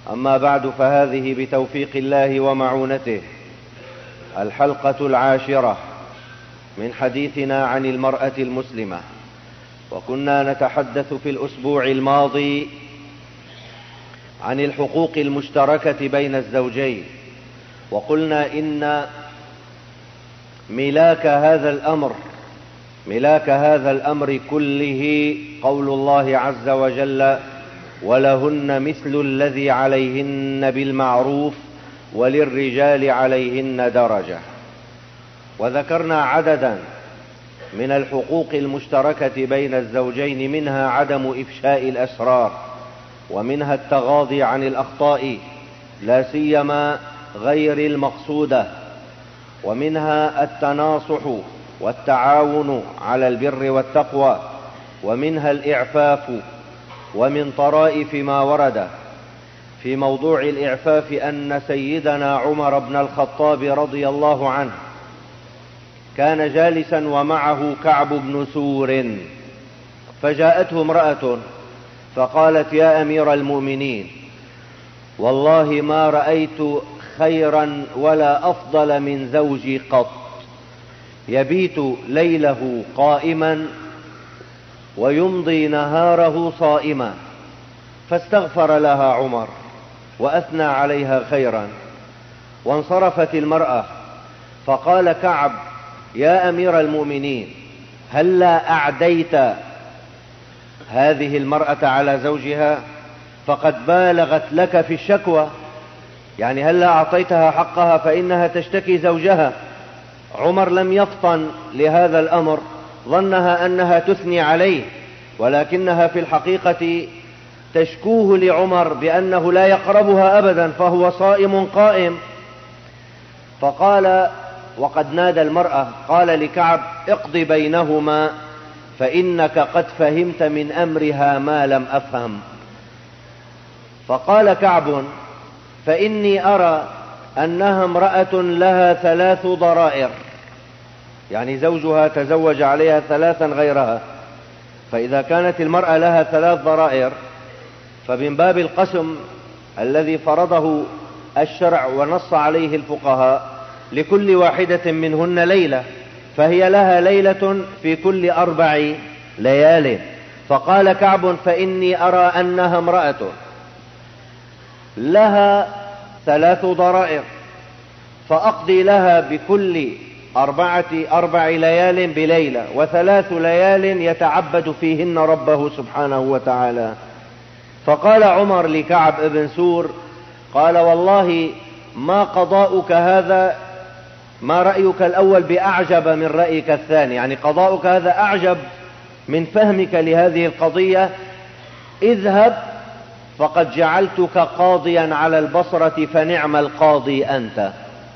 أما بعد، فهذه بتوفيق الله ومعونته الحلقة 10 من حديثنا عن المرأة المسلمة. وكنا نتحدث في الأسبوع الماضي عن الحقوق المشتركة بين الزوجين، وقلنا إن ملاك هذا الأمر كله قول الله عز وجل: ولهن مثل الذي عليهن بالمعروف وللرجال عليهن درجة. وذكرنا عددا من الحقوق المشتركة بين الزوجين، منها عدم إفشاء الأسرار، ومنها التغاضي عن الأخطاء لا سيما غير المقصودة، ومنها التناصح والتعاون على البر والتقوى، ومنها الإعفاف. ومن طرائف ما ورد في موضوع الإعفاف أن سيدنا عمر بن الخطاب رضي الله عنه كان جالسا ومعه كعب بن سور، فجاءته امرأة فقالت: يا أمير المؤمنين، والله ما رأيت خيرا ولا أفضل من زوجي قط، يبيت ليله قائما ويمضي نهاره صائما. فاستغفر لها عمر وأثنى عليها خيرا، وانصرفت المرأة. فقال كعب: يا أمير المؤمنين، هلا أعديت هذه المرأة على زوجها؟ فقد بالغت لك في الشكوى، يعني هلا أعطيتها حقها فإنها تشتكي زوجها. عمر لم يفطن لهذا الأمر، ظنها أنها تثني عليه، ولكنها في الحقيقة تشكوه لعمر بأنه لا يقربها أبدا فهو صائم قائم. فقال، وقد نادى المرأة، قال لكعب: اقض بينهما فإنك قد فهمت من أمرها ما لم أفهم. فقال كعب: فإني أرى أنها امرأة لها 3 ضرائر، يعني زوجها تزوج عليها 3 غيرها، فإذا كانت المرأة لها 3 ضرائر فمن باب القسم الذي فرضه الشرع ونص عليه الفقهاء لكل واحدة منهن ليلة، فهي لها ليلة في كل 4 ليال. فقال كعب: فإني أرى أنها امرأة لها 3 ضرائر، فأقضي لها بكل 4 ليال بليلة، و3 ليال يتعبد فيهن ربه سبحانه وتعالى. فقال عمر لكعب بن سور، قال: والله ما قضاؤك هذا، ما رأيك الأول بأعجب من رأيك الثاني، يعني قضاؤك هذا أعجب من فهمك لهذه القضية. اذهب فقد جعلتك قاضيا على البصرة، فنعم القاضي أنت.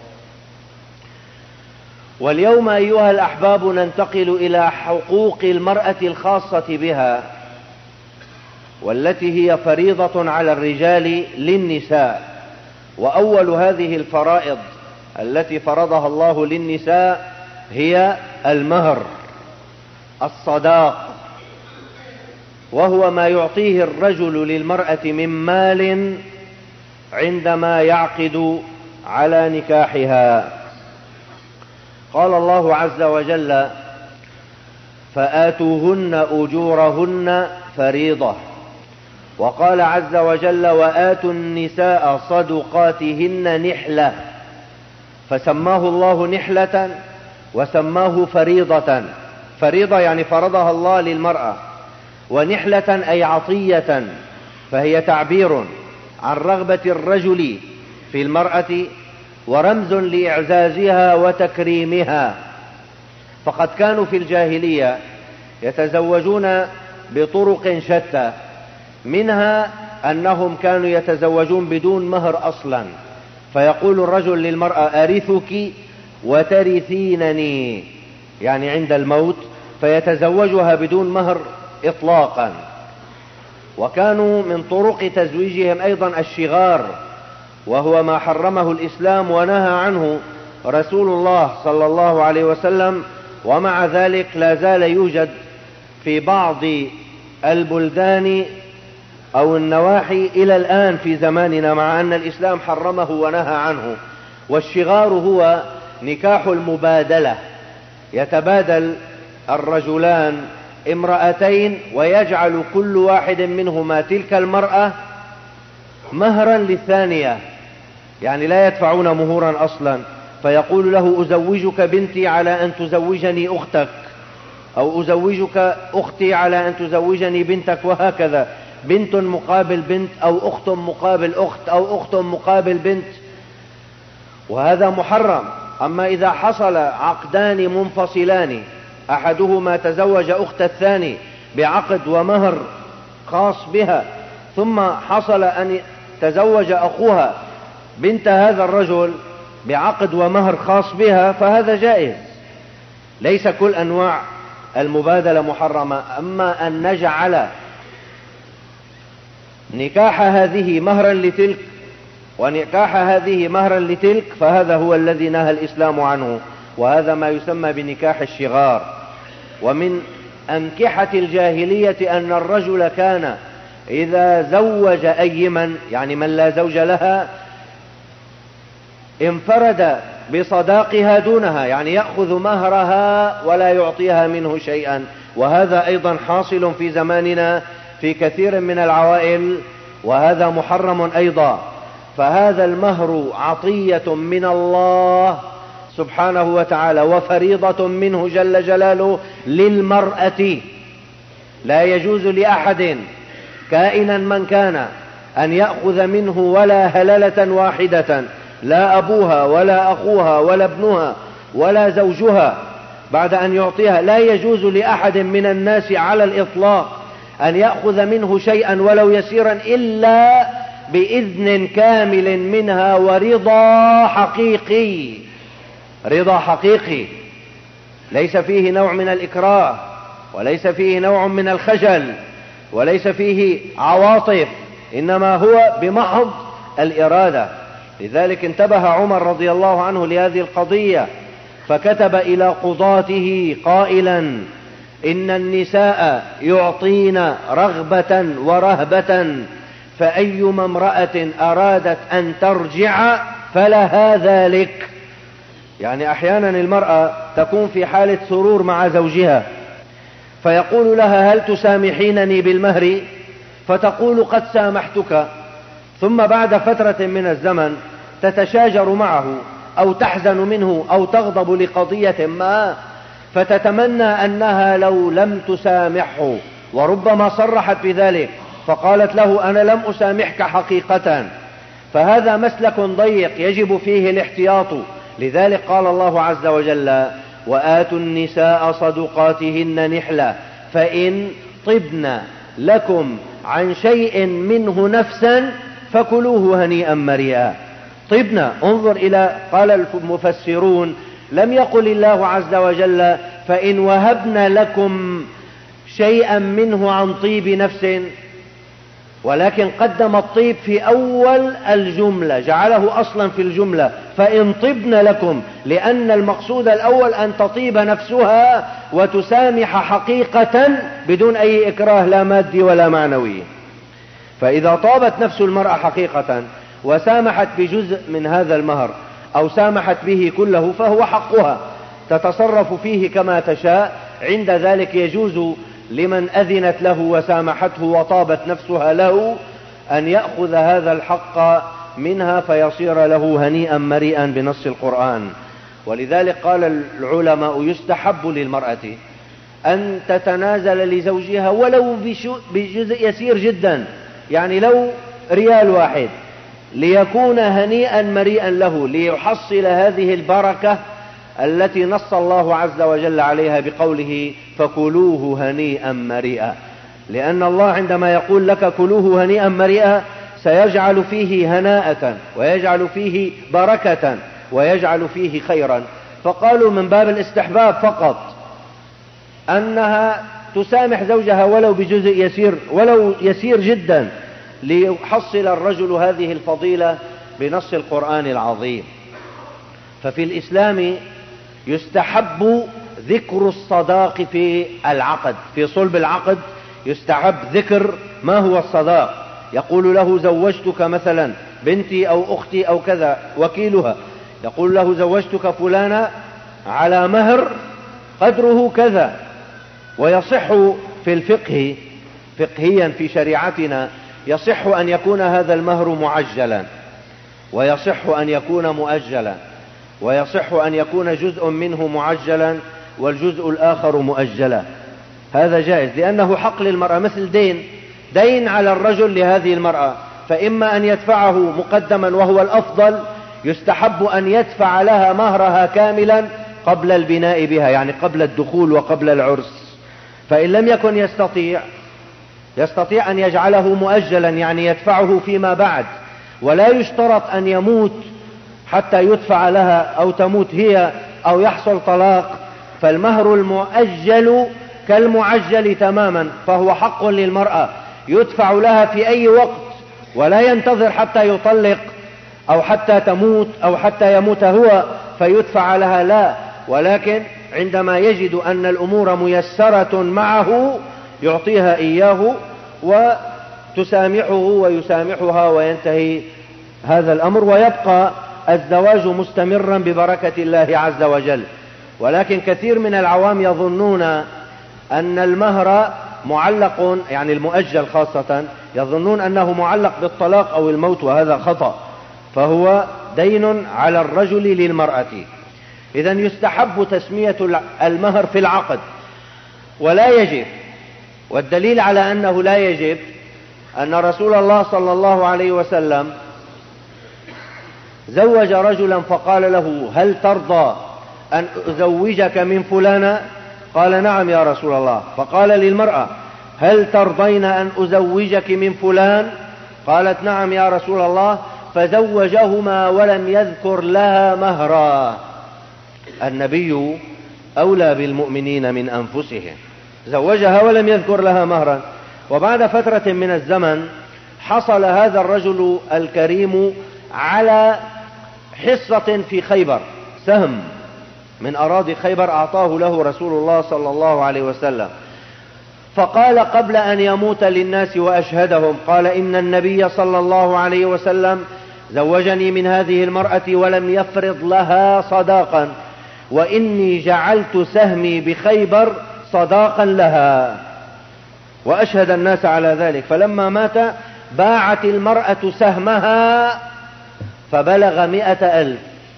واليوم أيها الأحباب ننتقل إلى حقوق المرأة الخاصة بها، والتي هي فريضة على الرجال للنساء. وأول هذه الفرائض التي فرضها الله للنساء هي المهر، الصداق، وهو ما يعطيه الرجل للمرأة من مال عندما يعقد على نكاحها. قال الله عز وجل: فآتوهن أجورهن فريضة. وقال عز وجل: وآتوا النساء صدقاتهن نحلة، فسماه الله نحلة وسماه فريضة. فريضة يعني فرضها الله للمرأة، ونحلة أي عطية، فهي تعبير عن رغبة الرجل في المرأة ورمز لإعزازها وتكريمها. فقد كانوا في الجاهلية يتزوجون بطرق شتى، منها أنهم كانوا يتزوجون بدون مهر أصلا، فيقول الرجل للمرأة: أرثك وترثينني، يعني عند الموت، فيتزوجها بدون مهر إطلاقا. وكانوا من طرق تزويجهم أيضا الشغار، وهو ما حرمه الإسلام ونهى عنه رسول الله صلى الله عليه وسلم، ومع ذلك لا زال يوجد في بعض البلدان أو النواحي إلى الآن في زماننا، مع أن الإسلام حرمه ونهى عنه. والشغار هو نكاح المبادلة، يتبادل الرجلان امرأتين ويجعل كل واحد منهما تلك المرأة مهرا للثانية، يعني لا يدفعون مهورا أصلا، فيقول له أزوجك بنتي على أن تزوجني أختك، أو أزوجك أختي على أن تزوجني بنتك، وهكذا، بنت مقابل بنت، أو أخت مقابل أخت، أو أخت مقابل بنت، وهذا محرم. أما إذا حصل عقدان منفصلان، أحدهما تزوج أخت الثاني بعقد ومهر خاص بها، ثم حصل أن تزوج أخوها بنت هذا الرجل بعقد ومهر خاص بها، فهذا جائز. ليس كل أنواع المبادلة محرمة. أما أن نجعل نكاح هذه مهرا لتلك ونكاح هذه مهرا لتلك، فهذا هو الذي نهى الإسلام عنه، وهذا ما يسمى بنكاح الشغار. ومن أنكحة الجاهلية أن الرجل كان إذا زوج أيما، يعني من لا زوج لها، انفرد بصداقها دونها، يعني يأخذ مهرها ولا يعطيها منه شيئا. وهذا أيضا حاصل في زماننا في كثير من العوائل، وهذا محرم أيضا. فهذا المهر عطية من الله سبحانه وتعالى، وفريضة منه جل جلاله للمرأة. لا يجوز لأحد كائنا من كان أن يأخذ منه ولا هللة واحدة، لا أبوها ولا أخوها ولا ابنها ولا زوجها، بعد أن يعطيها. لا يجوز لأحد من الناس على الإطلاق أن يأخذ منه شيئا ولو يسيرا إلا بإذن كامل منها ورضا حقيقي، رضا حقيقي ليس فيه نوع من الإكراه، وليس فيه نوع من الخجل، وليس فيه عواطف، إنما هو بمحض الإرادة. لذلك انتبه عمر رضي الله عنه لهذه القضية، فكتب إلى قضاته قائلا: إن النساء يعطين رغبة ورهبة، فأيما امرأة أرادت أن ترجع فلها ذلك. يعني أحيانا المرأة تكون في حالة سرور مع زوجها، فيقول لها: هل تسامحينني بالمهر؟ فتقول: قد سامحتك. ثم بعد فترة من الزمن تتشاجر معه، أو تحزن منه، أو تغضب لقضية ما، فتتمنى أنها لو لم تسامحه، وربما صرحت بذلك، فقالت له: أنا لم أسامحك حقيقة. فهذا مسلك ضيق يجب فيه الاحتياط. لذلك قال الله عز وجل: وآتوا النساء صدقاتهن نحلة فإن طبن لكم عن شيء منه نفسا فكلوه هنيئا مريئا. طبن، انظر إلى، قال المفسرون: لم يقل الله عز وجل فإن وهبن لكم شيئا منه عن طيب نفس، ولكن قدم الطيب في أول الجملة، جعله أصلا في الجملة، فإن طبن لكم، لأن المقصود الأول أن تطيب نفسها وتسامح حقيقة بدون أي إكراه، لا مادي ولا معنوي. فإذا طابت نفس المرأة حقيقة وسامحت بجزء من هذا المهر، أو سامحت به كله، فهو حقها، تتصرف فيه كما تشاء. عند ذلك يجوز لمن أذنت له وسامحته وطابت نفسها له أن يأخذ هذا الحق منها، فيصير له هنيئا مريئا بنص القرآن. ولذلك قال العلماء: يستحب للمرأة أن تتنازل لزوجها ولو بجزء يسير جدا، يعني لو ريال واحد، ليكون هنيئا مريئا له، ليحصل هذه البركة التي نص الله عز وجل عليها بقوله: فكلوه هنيئا مريئا. لأن الله عندما يقول لك كلوه هنيئا مريئا سيجعل فيه هناءة، ويجعل فيه بركة، ويجعل فيه خيرا. فقالوا من باب الاستحباب فقط أنها تسامح زوجها ولو بجزء يسير، ولو يسير جدا، ليحصل الرجل هذه الفضيلة بنص القرآن العظيم. ففي الإسلام يستحب ذكر الصداق في العقد، في صلب العقد يستحب ذكر ما هو الصداق، يقول له زوجتك مثلا بنتي أو أختي أو كذا، وكيلها يقول له زوجتك فلانا على مهر قدره كذا. ويصح في الفقه فقهيا في شريعتنا يصح أن يكون هذا المهر معجلا، ويصح أن يكون مؤجلا، ويصح أن يكون جزء منه معجلا والجزء الآخر مؤجلا. هذا جائز لأنه حق للمرأة، مثل دين على الرجل لهذه المرأة، فإما أن يدفعه مقدما وهو الأفضل، يستحب أن يدفع لها مهرها كاملا قبل البناء بها، يعني قبل الدخول وقبل العرس. فإن لم يكن يستطيع أن يجعله مؤجلا، يعني يدفعه فيما بعد، ولا يشترط أن يموت حتى يدفع لها أو تموت هي أو يحصل طلاق. فالمهر المؤجل كالمعجل تماما، فهو حق للمرأة يدفع لها في أي وقت، ولا ينتظر حتى يطلق أو حتى تموت أو حتى يموت هو فيدفع لها، لا، ولكن عندما يجد أن الأمور ميسرة معه يعطيها إياه وتسامحه ويسامحها وينتهي هذا الأمر، ويبقى الزواج مستمرا ببركة الله عز وجل. ولكن كثير من العوام يظنون أن المهر معلق، يعني المؤجل خاصة، يظنون أنه معلق بالطلاق أو الموت، وهذا خطأ، فهو دين على الرجل للمرأة. إذن يستحب تسمية المهر في العقد ولا يجب. والدليل على أنه لا يجب أن رسول الله صلى الله عليه وسلم زوج رجلا فقال له هل ترضى أن أزوجك من فلانة؟ قال نعم يا رسول الله. فقال للمرأة هل ترضين أن أزوجك من فلان؟ قالت نعم يا رسول الله. فزوجهما ولم يذكر لها مهرا. النبي أولى بالمؤمنين من أنفسهم، زوجها ولم يذكر لها مهرا. وبعد فترة من الزمن حصل هذا الرجل الكريم على حصة في خيبر، سهم من أراضي خيبر أعطاه له رسول الله صلى الله عليه وسلم. فقال قبل أن يموت للناس وأشهدهم، قال إن النبي صلى الله عليه وسلم زوجني من هذه المرأة ولم يفرض لها صداقا، وإني جعلت سهمي بخيبر صداقا لها، وأشهد الناس على ذلك. فلما مات باعت المرأة سهمها فبلغ 100,000،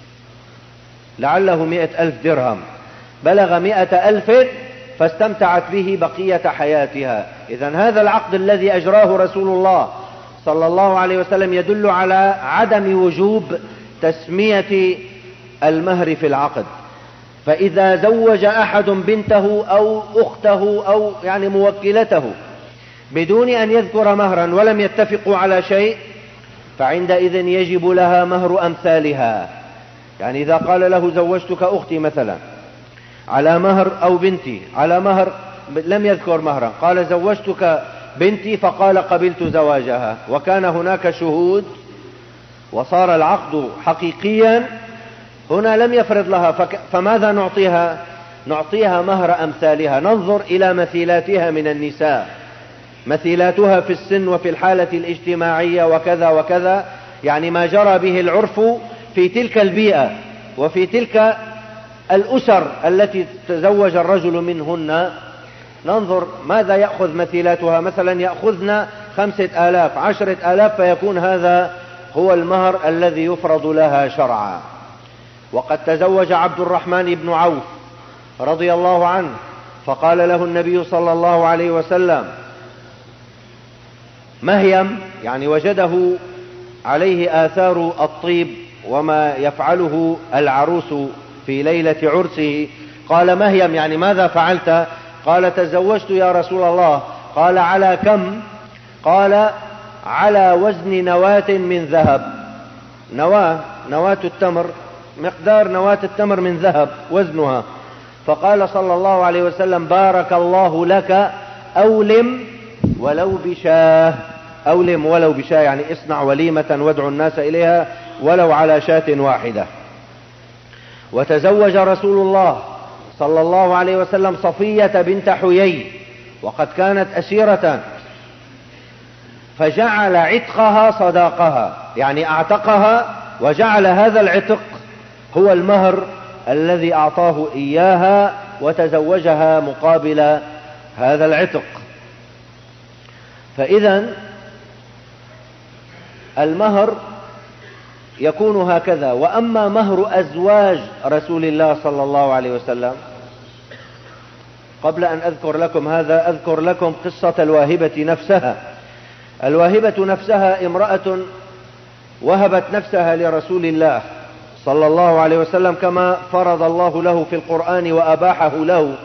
لعله 100,000 درهم، بلغ 100,000 فاستمتعت به بقية حياتها. إذن هذا العقد الذي أجراه رسول الله صلى الله عليه وسلم يدل على عدم وجوب تسمية المهر في العقد. فإذا زوج أحد بنته أو أخته أو يعني موكلته بدون أن يذكر مهرا ولم يتفقوا على شيء، فعندئذ يجب لها مهر أمثالها. يعني إذا قال له زوجتك أختي مثلا على مهر، أو بنتي على مهر، لم يذكر مهرا، قال زوجتك بنتي فقال قبلت زواجها، وكان هناك شهود وصار العقد حقيقيا، هنا لم يفرض لها، فماذا نعطيها؟ نعطيها مهر أمثالها، ننظر إلى مثيلاتها من النساء، مثيلاتها في السن وفي الحالة الاجتماعية وكذا وكذا، يعني ما جرى به العرف في تلك البيئة وفي تلك الأسر التي تزوج الرجل منهن، ننظر ماذا يأخذ مثيلاتها. مثلا يأخذن 5,000 10,000، فيكون هذا هو المهر الذي يفرض لها شرعا. وقد تزوج عبد الرحمن بن عوف رضي الله عنه، فقال له النبي صلى الله عليه وسلم مهيم، يعني وجده عليه آثار الطيب وما يفعله العروس في ليلة عرسه. قال مهيم يعني ماذا فعلت؟ قال تزوجت يا رسول الله. قال على كم؟ قال على وزن نواة من ذهب. نواة التمر، مقدار نواة التمر من ذهب وزنها. فقال صلى الله عليه وسلم بارك الله لك، أولم ولو بشاه. أولم ولو بشاه يعني اصنع وليمة وادعو الناس إليها ولو على شاة واحدة. وتزوج رسول الله صلى الله عليه وسلم صفية بنت حيي وقد كانت أسيرة، فجعل عتقها صداقها، يعني اعتقها وجعل هذا العتق هو المهر الذي أعطاه إياها وتزوجها مقابل هذا العتق. فإذا المهر يكون هكذا. وأما مهر أزواج رسول الله صلى الله عليه وسلم، قبل أن أذكر لكم هذا أذكر لكم قصة الواهبة نفسها. الواهبة نفسها امرأة وهبت نفسها لرسول الله صلى الله عليه وسلم كما فرض الله له في القرآن وأباحه له،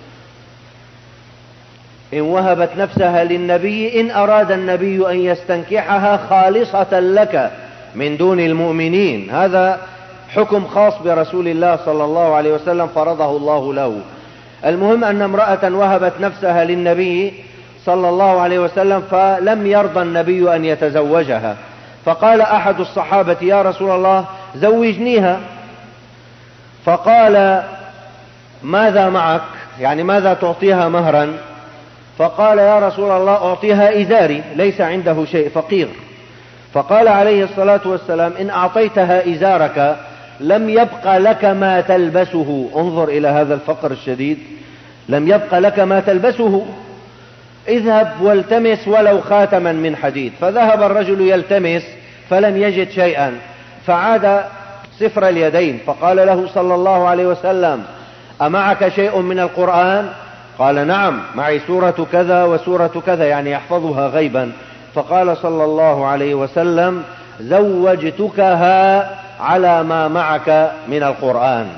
إن وهبت نفسها للنبي إن أراد النبي أن يستنكحها خالصة لك من دون المؤمنين. هذا حكم خاص برسول الله صلى الله عليه وسلم فرضه الله له. المهم أن امرأة وهبت نفسها للنبي صلى الله عليه وسلم فلم يرضى النبي أن يتزوجها، فقال أحد الصحابة يا رسول الله زوجنيها. فقال ماذا معك، يعني ماذا تعطيها مهرا؟ فقال يا رسول الله أعطيها إزاري، ليس عنده شيء، فقير. فقال عليه الصلاة والسلام إن أعطيتها إزارك لم يبق لك ما تلبسه. انظر إلى هذا الفقر الشديد، لم يبق لك ما تلبسه، اذهب والتمس ولو خاتما من حديد. فذهب الرجل يلتمس فلم يجد شيئا، فعاد صفر اليدين، فقال له صلى الله عليه وسلم أمعك شيء من القرآن؟ قال نعم معي سورة كذا وسورة كذا، يعني يحفظها غيبا. فقال صلى الله عليه وسلم زوجتكها على ما معك من القرآن.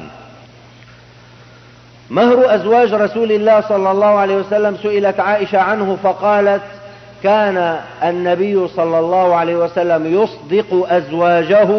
مهر أزواج رسول الله صلى الله عليه وسلم سئلت عائشة عنه فقالت كان النبي صلى الله عليه وسلم يصدق أزواجه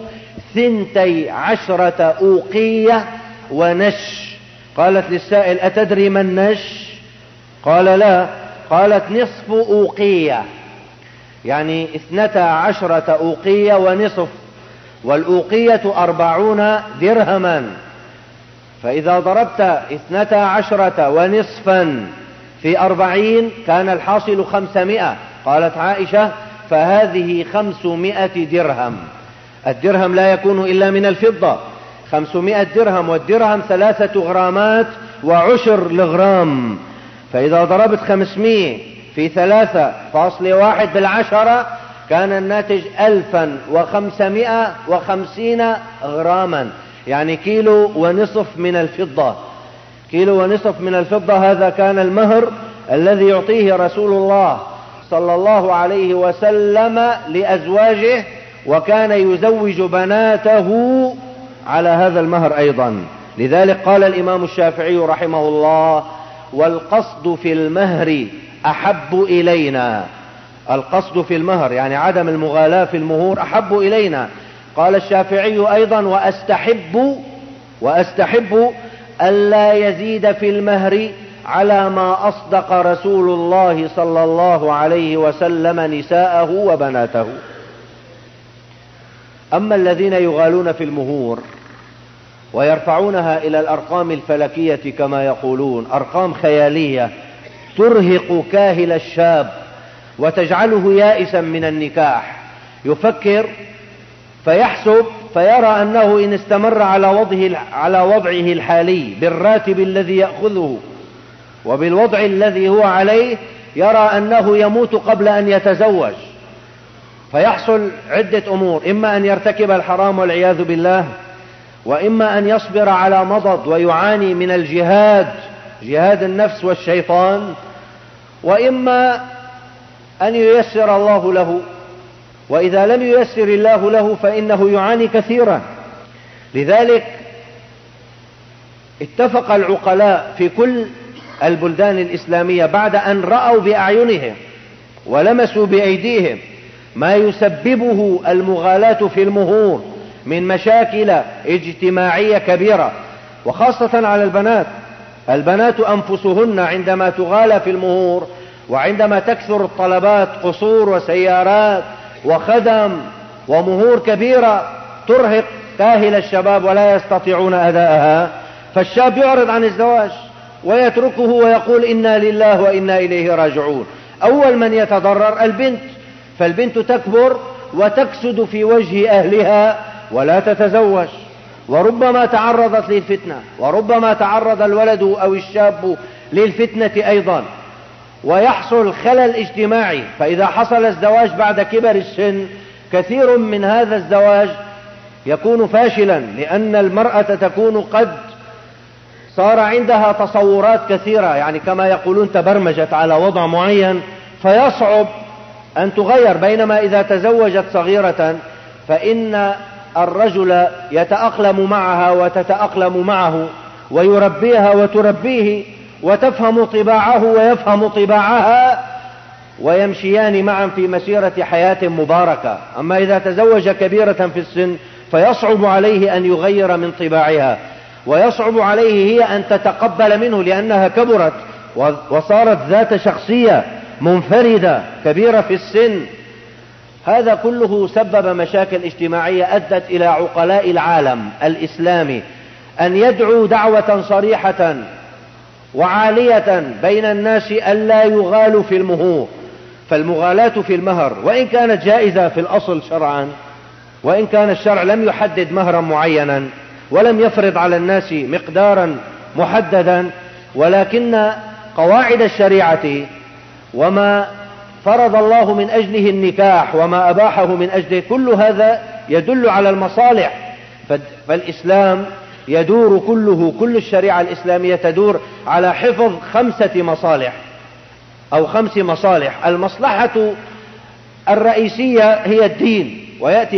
12 أوقية ونش. قالت للسائل أتدري ما النش؟ قال لا. قالت نصف أوقية، يعني 12 أوقية ونصف، والأوقية 40 درهما. فإذا ضربت 12 ونصفا في 40 كان الحاصل 500. قالت عائشة فهذه 500 درهم. الدرهم لا يكون إلا من الفضة، 500 درهم، والدرهم 3 غرامات وعشر الغرام. فإذا ضربت 500 في 3.1 بالعشرة كان الناتج 1550 غراما، يعني كيلو ونصف من الفضة. كيلو ونصف من الفضة، هذا كان المهر الذي يعطيه رسول الله صلى الله عليه وسلم لأزواجه، وكان يزوج بناته على هذا المهر أيضا. لذلك قال الإمام الشافعي رحمه الله والقصد في المهر أحب إلينا. القصد في المهر يعني عدم المغالاة في المهور أحب إلينا. قال الشافعي أيضا وأستحب ألا يزيد في المهر على ما أصدق رسول الله صلى الله عليه وسلم نساءه وبناته. أما الذين يغالون في المهور ويرفعونها إلى الأرقام الفلكية كما يقولون، أرقام خيالية ترهق كاهل الشاب وتجعله يائسا من النكاح، يفكر فيحسب فيرى أنه إن استمر على وضعه الحالي بالراتب الذي يأخذه وبالوضع الذي هو عليه يرى أنه يموت قبل أن يتزوج. فيحصل عدة أمور، إما أن يرتكب الحرام والعياذ بالله، وإما أن يصبر على مضض ويعاني من الجهاد، جهاد النفس والشيطان، وإما أن ييسر الله له، وإذا لم ييسر الله له فإنه يعاني كثيرا. لذلك اتفق العقلاء في كل البلدان الإسلامية بعد أن رأوا بأعينهم ولمسوا بأيديهم ما يسببه المغالاة في المهور من مشاكل اجتماعية كبيرة، وخاصة على البنات أنفسهن عندما تغالى في المهور وعندما تكثر الطلبات، قصور وسيارات وخدم ومهور كبيرة ترهق كاهل الشباب ولا يستطيعون أداءها، فالشاب يعرض عن الزواج ويتركه ويقول إنا لله وإنا إليه راجعون. أول من يتضرر البنت، فالبنت تكبر وتكسد في وجه أهلها ولا تتزوج، وربما تعرضت للفتنة، وربما تعرض الولد أو الشاب للفتنة أيضا، ويحصل خلل اجتماعي. فإذا حصل الزواج بعد كبر السن كثير من هذا الزواج يكون فاشلا، لأن المرأة تكون قد صار عندها تصورات كثيرة، يعني كما يقولون تبرمجت على وضع معين، فيصعب أن تغير. بينما إذا تزوجت صغيرة فإن الرجل يتأقلم معها وتتأقلم معه، ويربيها وتربيه، وتفهم طباعه ويفهم طباعها، ويمشيان معا في مسيرة حياة مباركة. أما إذا تزوج كبيرة في السن فيصعب عليه أن يغير من طباعها، ويصعب عليه هي أن تتقبل منه، لأنها كبرت وصارت ذات شخصية منفردة كبيرة في السن. هذا كله سبب مشاكل اجتماعية أدت إلى عقلاء العالم الإسلامي أن يدعوا دعوة صريحة وعالية بين الناس ألا يغالوا في المهور. فالمغالاة في المهر وإن كانت جائزة في الأصل شرعا، وإن كان الشرع لم يحدد مهرا معينا ولم يفرض على الناس مقدارا محددا، ولكن قواعد الشريعة وما فرض الله من أجله النكاح وما أباحه من أجله، كل هذا يدل على المصالح. فالإسلام يدور كل الشريعة الإسلامية تدور على حفظ 5 مصالح أو 5 مصالح. المصلحة الرئيسية هي الدين، ويأتي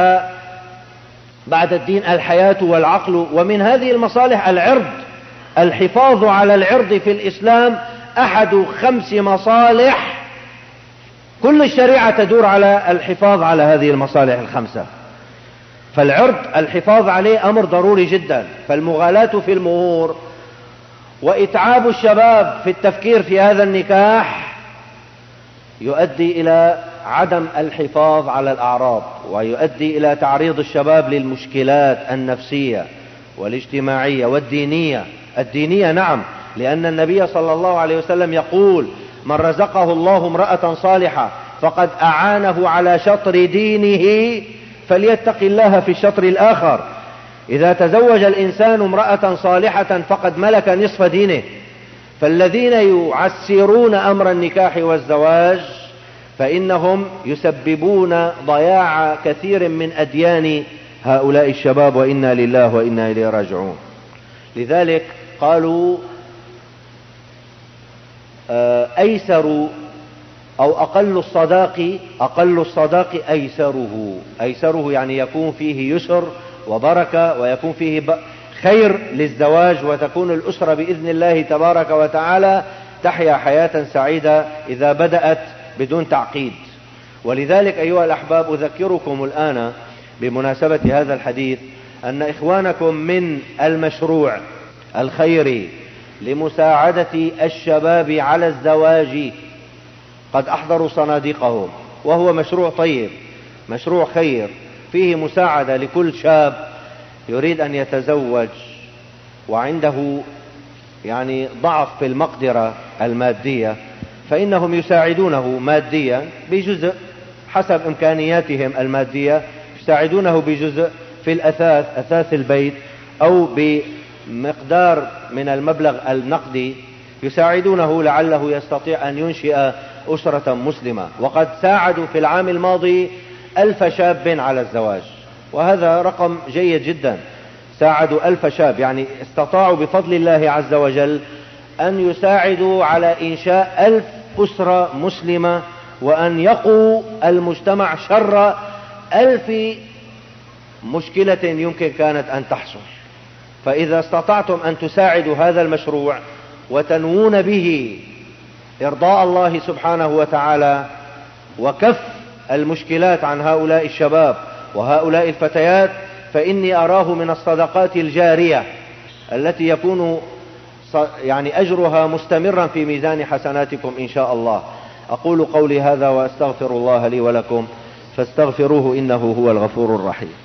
بعد الدين الحياة والعقل. ومن هذه المصالح العرض، الحفاظ على العرض في الإسلام أحد 5 مصالح. كل الشريعة تدور على الحفاظ على هذه المصالح ال5. فالعرض الحفاظ عليه أمر ضروري جدا. فالمغالاة في المهور وإتعاب الشباب في التفكير في هذا النكاح يؤدي إلى عدم الحفاظ على الأعراض، ويؤدي إلى تعريض الشباب للمشكلات النفسية والاجتماعية والدينية. الدينية نعم، لأن النبي صلى الله عليه وسلم يقول: من رزقه الله امرأة صالحة فقد أعانه على شطر دينه فليتق الله في الشطر الآخر. إذا تزوج الإنسان امرأة صالحة فقد ملك نصف دينه. فالذين يعسرون أمر النكاح والزواج فإنهم يسببون ضياع كثير من أديان هؤلاء الشباب، وإنا لله وإنا إليه راجعون. لذلك قالوا أيسر أو أقل الصداق أيسره يعني يكون فيه يسر وبركة، ويكون فيه خير للزواج، وتكون الأسرة بإذن الله تبارك وتعالى تحيا حياة سعيدة إذا بدأت بدون تعقيد. ولذلك أيها الأحباب أذكركم الآن بمناسبة هذا الحديث أن إخوانكم من المشروع الخيري لمساعدة الشباب على الزواج قد أحضروا صناديقهم، وهو مشروع طيب، مشروع خير فيه مساعدة لكل شاب يريد أن يتزوج وعنده يعني ضعف في المقدرة المادية، فإنهم يساعدونه ماديا بجزء حسب إمكانياتهم المادية، يساعدونه بجزء في الأثاث، أثاث البيت، أو بمقدار من المبلغ النقدي يساعدونه لعله يستطيع أن ينشئ أسرة مسلمة. وقد ساعدوا في العام الماضي 1000 شاب على الزواج، وهذا رقم جيد جدا. ساعدوا 1000 شاب، يعني استطاعوا بفضل الله عز وجل أن يساعدوا على إنشاء 1000 أسرة مسلمة، وأن يقوا المجتمع شر 1000 مشكلة يمكن كانت أن تحصل. فإذا استطعتم أن تساعدوا هذا المشروع وتنوون به إرضاء الله سبحانه وتعالى وكف المشكلات عن هؤلاء الشباب وهؤلاء الفتيات، فإني أراه من الصدقات الجارية التي يكون يعني أجرها مستمرا في ميزان حسناتكم إن شاء الله. أقول قولي هذا وأستغفر الله لي ولكم فاستغفروه إنه هو الغفور الرحيم.